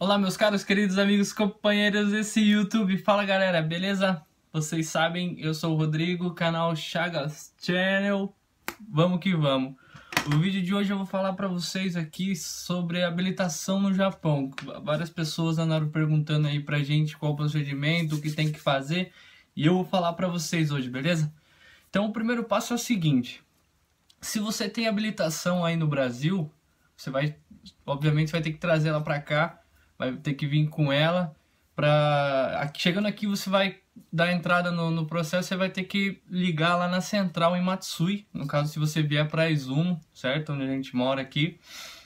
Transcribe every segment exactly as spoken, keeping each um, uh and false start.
Olá, meus caros, queridos amigos, companheiros desse YouTube. Fala, galera, beleza? Vocês sabem, eu sou o Rodrigo, canal Chagas Channel. Vamos que vamos. O vídeo de hoje eu vou falar pra vocês aqui sobre habilitação no Japão. Várias pessoas andaram perguntando aí pra gente qual o procedimento, o que tem que fazer, e eu vou falar pra vocês hoje, beleza? Então, o primeiro passo é o seguinte: se você tem habilitação aí no Brasil, você vai, obviamente, vai ter que trazer ela pra cá. Vai ter que vir com ela para chegando aqui você vai dar entrada no, no processo. Você vai ter que ligar lá na central em Matsui, no caso se você vier para Izumo, certo? Onde a gente mora aqui,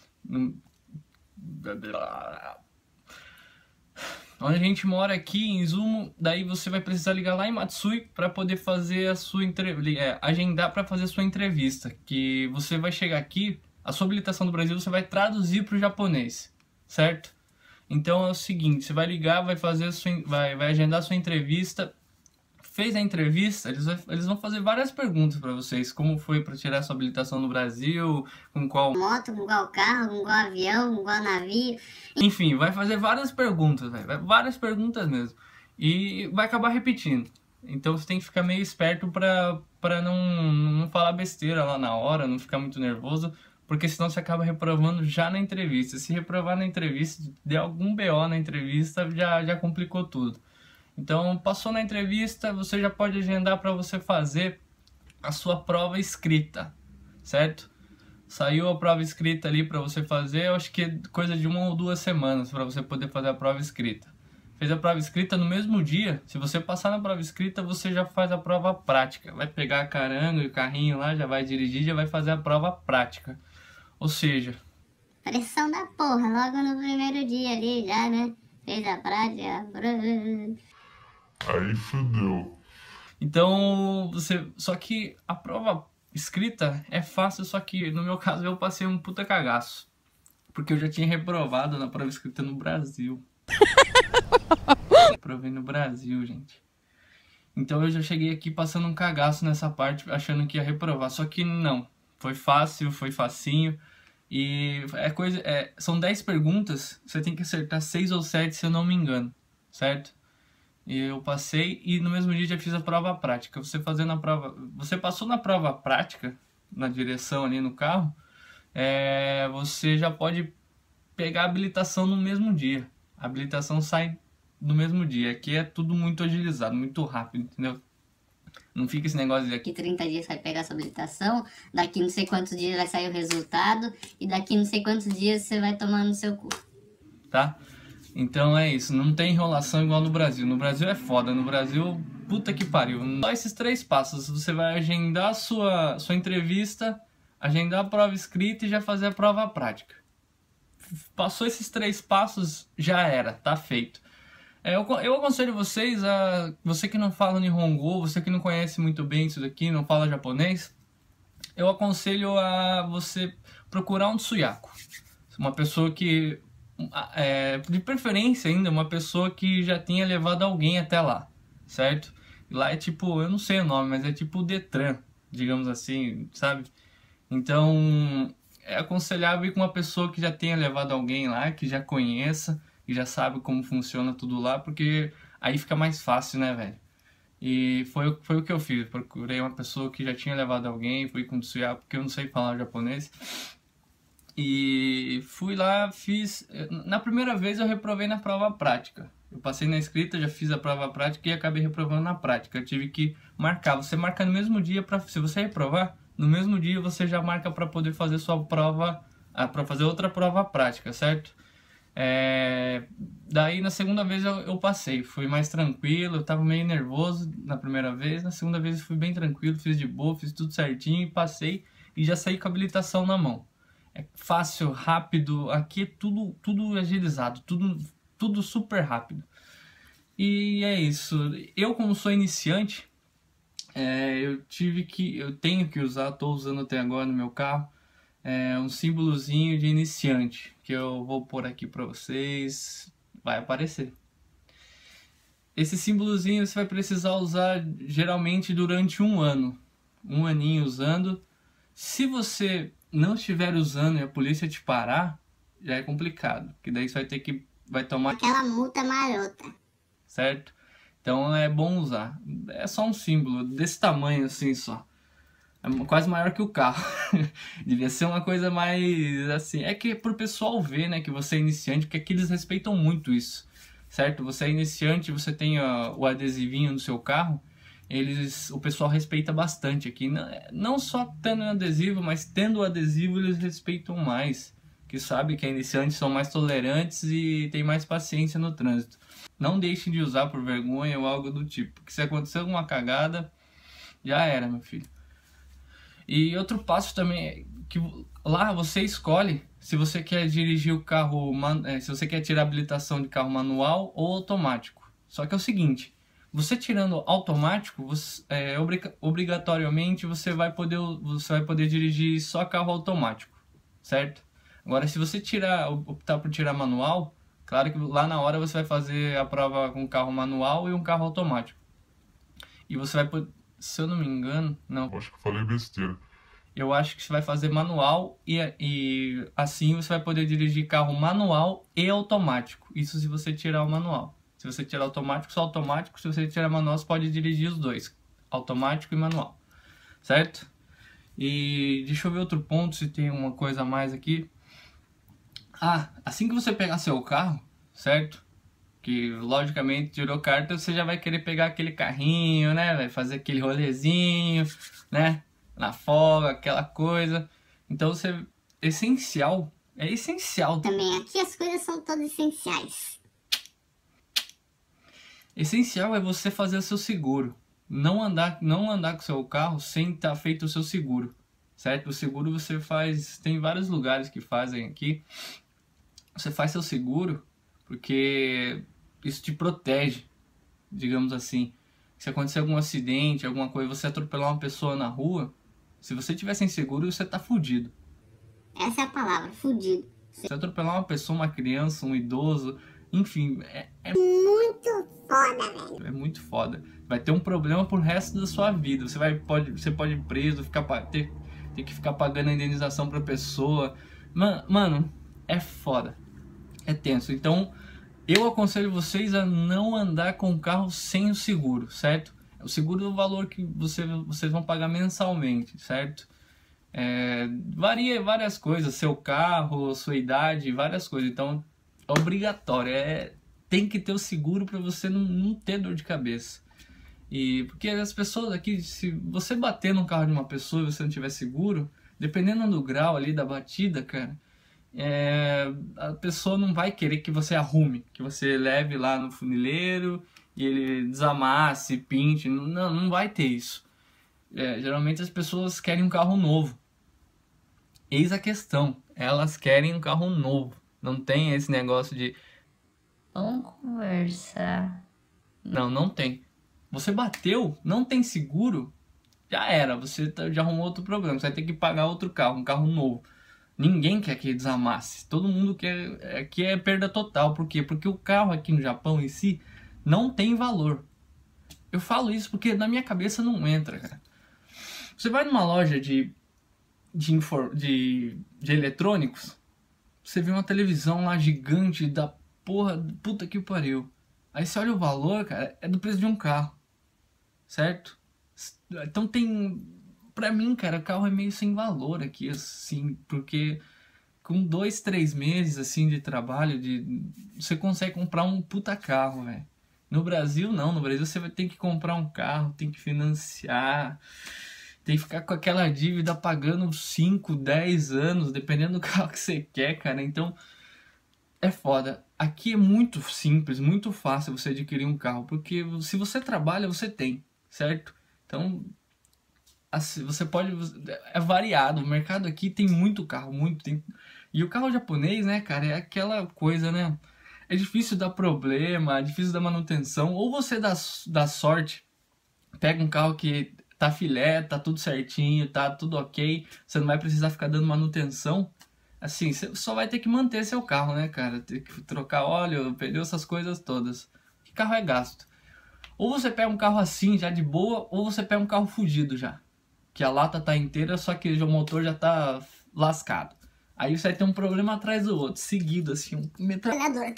onde a gente mora aqui em Izumo. Daí você vai precisar ligar lá em Matsui para poder fazer a sua entrevista, é, agendar para fazer a sua entrevista, que você vai chegar aqui, a sua habilitação do Brasil você vai traduzir para o japonês, certo? Então é o seguinte, você vai ligar, vai fazer a sua, vai, vai agendar a sua entrevista. Fez a entrevista, eles, vai, eles vão fazer várias perguntas para vocês. Como foi para tirar sua habilitação no Brasil, com qual moto, com qual carro, com qual avião, com qual navio. Enfim, vai fazer várias perguntas, véio, várias perguntas mesmo. E vai acabar repetindo. Então você tem que ficar meio esperto para para não, não falar besteira lá na hora, não ficar muito nervoso. Porque senão você acaba reprovando já na entrevista. Se reprovar na entrevista, der algum B O na entrevista, já, já complicou tudo. Então, passou na entrevista, você já pode agendar para você fazer a sua prova escrita, certo? Saiu a prova escrita ali para você fazer, eu acho que é coisa de uma ou duas semanas para você poder fazer a prova escrita. Fez a prova escrita no mesmo dia, se você passar na prova escrita, você já faz a prova prática. Vai pegar a caranga e o carrinho lá, já vai dirigir, já vai fazer a prova prática. Ou seja, pressão da porra, logo no primeiro dia ali já, né? Fez a prática. Aí fudeu. Então, você. Só que a prova escrita é fácil, só que no meu caso eu passei um puta cagaço. Porque eu já tinha reprovado na prova escrita no Brasil. Reprovei no Brasil, gente. Então eu já cheguei aqui passando um cagaço nessa parte, achando que ia reprovar. Só que não. Foi fácil, foi facinho. E é coisa, é, são dez perguntas, você tem que acertar seis ou sete, se eu não me engano, certo? E eu passei e no mesmo dia já fiz a prova prática. Você fazendo a prova, você passou na prova prática, na direção ali no carro, é, você já pode pegar a habilitação no mesmo dia. A habilitação sai no mesmo dia. Aqui é tudo muito agilizado, muito rápido, entendeu? Não fica esse negócio de aqui Daqui trinta dias vai pegar sua habilitação, daqui não sei quantos dias vai sair o resultado, e daqui não sei quantos dias você vai tomar no seu cu. Tá? Então é isso, não tem enrolação igual no Brasil. No Brasil é foda, no Brasil, puta que pariu. Só esses três passos, você vai agendar a sua, sua entrevista, agendar a prova escrita e já fazer a prova prática. Passou esses três passos, já era, tá feito. Eu, eu aconselho vocês, a você que não fala Nihongo, você que não conhece muito bem isso daqui, não fala japonês, eu aconselho a você procurar um tsuyaku. Uma pessoa que, é, de preferência ainda, uma pessoa que já tenha levado alguém até lá, certo? E lá é tipo, eu não sei o nome, mas é tipo o Detran, digamos assim, sabe? Então, é aconselhável ir com uma pessoa que já tenha levado alguém lá, que já conheça, e já sabe como funciona tudo lá, porque aí fica mais fácil, né, velho? E foi, foi o que eu fiz. Procurei uma pessoa que já tinha levado alguém, fui com o Tsuya, porque eu não sei falar japonês. E fui lá, fiz... Na primeira vez eu reprovei na prova prática. Eu passei na escrita, já fiz a prova prática e acabei reprovando na prática. Eu tive que marcar. Você marca no mesmo dia, pra, se você reprovar, no mesmo dia você já marca para poder fazer sua prova, para fazer outra prova prática, certo? É, daí na segunda vez eu, eu passei, fui mais tranquilo, eu tava meio nervoso na primeira vez, na segunda vez eu fui bem tranquilo, fiz de boa, fiz tudo certinho, passei e já saí com a habilitação na mão. É fácil, rápido, aqui é tudo, tudo agilizado, tudo, tudo super rápido. E é isso, eu como sou iniciante, é, eu tive que, eu tenho que usar, tô usando até agora no meu carro, É um símbolozinho de iniciante, que eu vou pôr aqui para vocês, vai aparecer. Esse símbolozinho você vai precisar usar geralmente durante um ano, um aninho usando. Se você não estiver usando e a polícia te parar, já é complicado, porque daí você vai ter que vai tomar aquela multa marota, certo? Então é bom usar. É só um símbolo desse tamanho assim só. É quase maior que o carro. Devia ser uma coisa mais assim. É que pro pessoal ver, né, que você é iniciante, porque aqui eles respeitam muito isso, certo? Você é iniciante, você tem uh, o adesivinho no seu carro, eles, o pessoal respeita bastante aqui. Não, não só tendo o adesivo, mas tendo o adesivo eles respeitam mais. Que sabe que é iniciante, são mais tolerantes e tem mais paciência no trânsito. Não deixe de usar por vergonha ou algo do tipo. Porque se acontecer alguma cagada, já era, meu filho. E outro passo também é que lá você escolhe se você quer dirigir o carro, se você quer tirar habilitação de carro manual ou automático. Só que é o seguinte, você tirando automático, você, é, obrigatoriamente você vai, poder, você vai poder dirigir só carro automático, certo? Agora, se você tirar, optar por tirar manual, claro que lá na hora você vai fazer a prova com carro manual e um carro automático. E você vai poder, se eu não me engano, não. Acho que falei besteira. Eu acho que você vai fazer manual e, e assim você vai poder dirigir carro manual e automático. Isso se você tirar o manual. Se você tirar automático, só automático. Se você tirar manual, você pode dirigir os dois. Automático e manual. Certo? E deixa eu ver outro ponto, se tem uma coisa a mais aqui. Ah, assim que você pegar seu carro, certo? Que logicamente tirou carta, você já vai querer pegar aquele carrinho, né? Vai fazer aquele rolezinho, né? Na folga, aquela coisa. Então você, essencial, é essencial. Também aqui as coisas são todas essenciais. Essencial é você fazer o seu seguro. Não andar, não andar com o seu carro sem estar feito o seu seguro, certo? O seguro você faz, tem vários lugares que fazem aqui. Você faz seu seguro porque isso te protege, digamos assim. Se acontecer algum acidente, alguma coisa, você atropelar uma pessoa na rua, se você tiver sem seguro, você tá fudido. Essa é a palavra, fudido. Se atropelar uma pessoa, uma criança, um idoso, enfim, é, é muito foda, velho. É muito foda. Vai ter um problema pro resto da sua vida. Você, vai, pode, você pode ir preso, ficar, ter, ter que ficar pagando a indenização pra pessoa. Man, mano, é foda. É tenso. Então, eu aconselho vocês a não andar com o carro sem o seguro, certo? O seguro é o valor que você, vocês vão pagar mensalmente, certo? É, varia várias coisas, seu carro, sua idade, várias coisas. Então, é obrigatório. É, tem que ter o seguro para você não, não ter dor de cabeça. E porque as pessoas aqui, se você bater no carro de uma pessoa e você não tiver seguro, dependendo do grau ali da batida, cara, é, a pessoa não vai querer que você arrume, que você leve lá no funileiro e ele desamasse, pinte, não, não vai ter isso. É, geralmente as pessoas querem um carro novo. Eis a questão, elas querem um carro novo. Não tem esse negócio de vamos conversar. Não, não tem. Você bateu, não tem seguro, já era, você já arrumou outro problema. Você vai ter que pagar outro carro, um carro novo. Ninguém quer que desamasse. Todo mundo quer que é perda total. Por quê? Porque o carro aqui no Japão em si não tem valor. Eu falo isso porque na minha cabeça não entra, cara. Você vai numa loja de, de, infor, de, de eletrônicos, você vê uma televisão lá gigante da porra, puta que pariu. Aí você olha o valor, cara, é do preço de um carro, certo? Então tem... Pra mim, cara, o carro é meio sem valor aqui, assim, porque com dois, três meses, assim, de trabalho, de, você consegue comprar um puta carro, velho. No Brasil, não. No Brasil, você vai ter que comprar um carro, tem que financiar, tem que ficar com aquela dívida pagando cinco, dez anos, dependendo do carro que você quer, cara. Então, é foda. Aqui é muito simples, muito fácil você adquirir um carro, porque se você trabalha, você tem, certo? Então... Assim, você pode... É variado. O mercado aqui tem muito carro, muito. Tem, e o carro japonês, né, cara, é aquela coisa, né? É difícil dar problema, é difícil dar manutenção. Ou você dá, dá sorte, pega um carro que tá filé, tá tudo certinho, tá tudo ok, você não vai precisar ficar dando manutenção. Assim, você só vai ter que manter seu carro, né, cara? Ter que trocar óleo, pneu, essas coisas todas. Que carro é gasto. Ou você pega um carro assim, já de boa, ou você pega um carro fudido já. Que a lata tá inteira, só que o motor já tá lascado. Aí você vai ter um problema atrás do outro, seguido assim, um metralhador.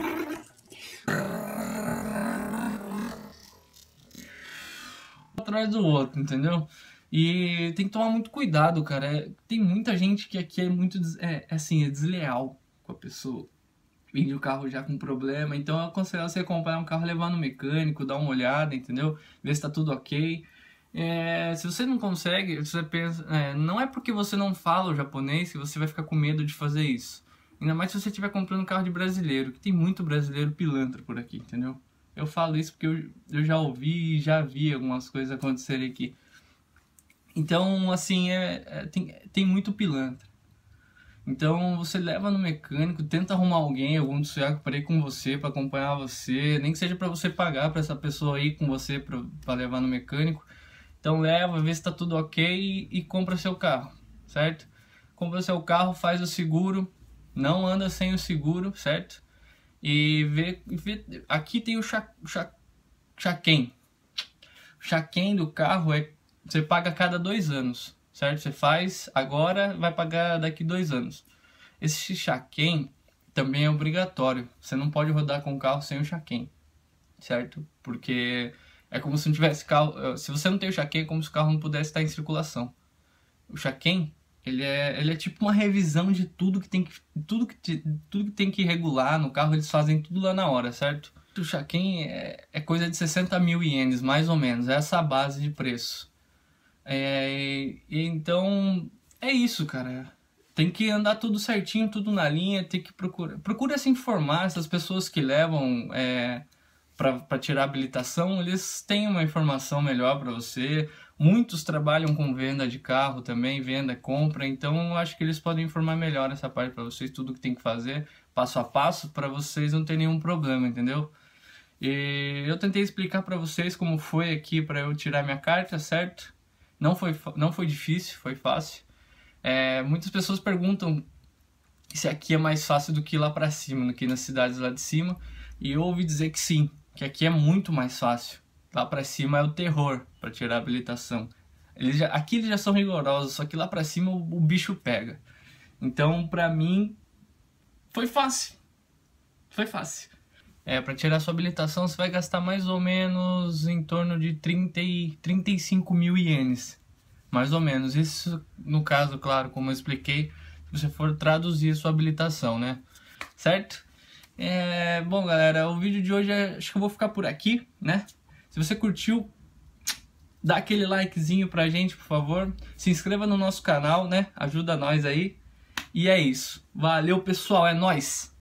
Atrás do outro, entendeu? E tem que tomar muito cuidado, cara. É, tem muita gente que aqui é muito, é, assim, é desleal com a pessoa. Vende o carro já com problema, então eu aconselho você comprar um carro, levar no mecânico, dar uma olhada, entendeu? Ver se tá tudo ok. É, se você não consegue, você pensa, é, não é porque você não fala o japonês que você vai ficar com medo de fazer isso. Ainda mais se você estiver comprando um carro de brasileiro, que tem muito brasileiro pilantra por aqui, entendeu? Eu falo isso porque eu, eu já ouvi e já vi algumas coisas acontecerem aqui. Então, assim, é, é, tem, tem muito pilantra. Então, você leva no mecânico, tenta arrumar alguém, algum do seu para ir com você, para acompanhar você, nem que seja para você pagar para essa pessoa ir com você para levar no mecânico. Então, leva, vê se está tudo ok e, e compra seu carro, certo? Compra seu carro, faz o seguro, não anda sem o seguro, certo? E vê, vê aqui tem o cha, cha, chaquen. O chaquen do carro é você paga a cada dois anos, certo? Você faz agora, vai pagar daqui dois anos. Esse chaquen também é obrigatório. Você não pode rodar com o carro sem o chaquen, certo? Porque é como se não tivesse carro. Se você não tem o chaquen, é como se o carro não pudesse estar em circulação. O chaquen, ele é, ele é tipo uma revisão de tudo que tem que, tudo que, tudo que tem que regular no carro. Eles fazem tudo lá na hora, certo? O chaquen é, é coisa de sessenta mil ienes, mais ou menos. É essa a base de preço. É, e então é isso, cara. Tem que andar tudo certinho, tudo na linha. Tem que procurar, procura se informar. Essas pessoas que levam é, para tirar habilitação, eles têm uma informação melhor para você. Muitos trabalham com venda de carro também, venda, compra. Então eu acho que eles podem informar melhor essa parte para vocês, tudo que tem que fazer, passo a passo, para vocês não terem nenhum problema, entendeu? E eu tentei explicar para vocês como foi aqui para eu tirar minha carta, certo? Não foi, não foi difícil, foi fácil. É, muitas pessoas perguntam se aqui é mais fácil do que lá pra cima, do que nas cidades lá de cima. E eu ouvi dizer que sim, que aqui é muito mais fácil. Lá pra cima é o terror para tirar a habilitação. Eles já, aqui eles já são rigorosos, só que lá pra cima o, o bicho pega. Então, pra mim, foi fácil. Foi fácil. É, para tirar sua habilitação você vai gastar mais ou menos em torno de trinta e, trinta e cinco mil ienes. Mais ou menos. Isso, no caso, claro, como eu expliquei, se você for traduzir a sua habilitação, né? Certo? É, bom, galera, o vídeo de hoje é, acho que eu vou ficar por aqui, né? Se você curtiu, dá aquele likezinho pra gente, por favor. Se inscreva no nosso canal, né? Ajuda nós aí. E é isso. Valeu, pessoal. É nóis!